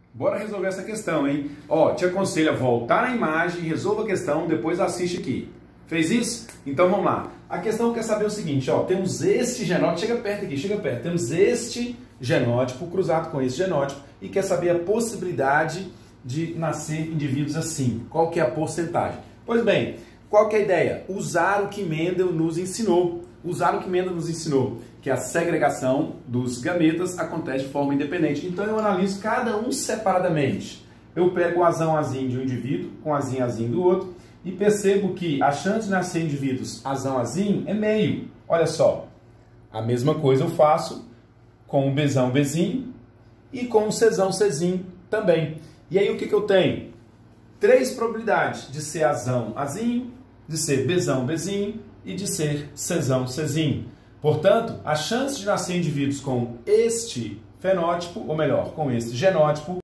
Bora resolver essa questão, hein? Ó, te aconselho a voltar na imagem, resolva a questão, depois assiste aqui. Fez isso? Então vamos lá. A questão quer saber o seguinte, ó, temos este genótipo, chega perto aqui, chega perto. Temos este genótipo cruzado com esse genótipo e quer saber a possibilidade de nascer indivíduos assim. Qual que é a porcentagem? Pois bem, qual que é a ideia? Usar o que Mendel nos ensinou. Usar o que Mendel nos ensinou, que a segregação dos gametas acontece de forma independente. Então eu analiso cada um separadamente. Eu pego o azão-azinho de um indivíduo com azinho-azinho do outro e percebo que a chance de nascer indivíduos azão-azinho é meio. Olha só, a mesma coisa eu faço com o bezão-bezinho e com o cezão-cezinho também. E aí o que eu tenho? 3 probabilidades de ser azão-azinho, de ser bezão-bezinho e de ser cezão-cezinho. Portanto, a chance de nascer indivíduos com este fenótipo, ou melhor, com este genótipo,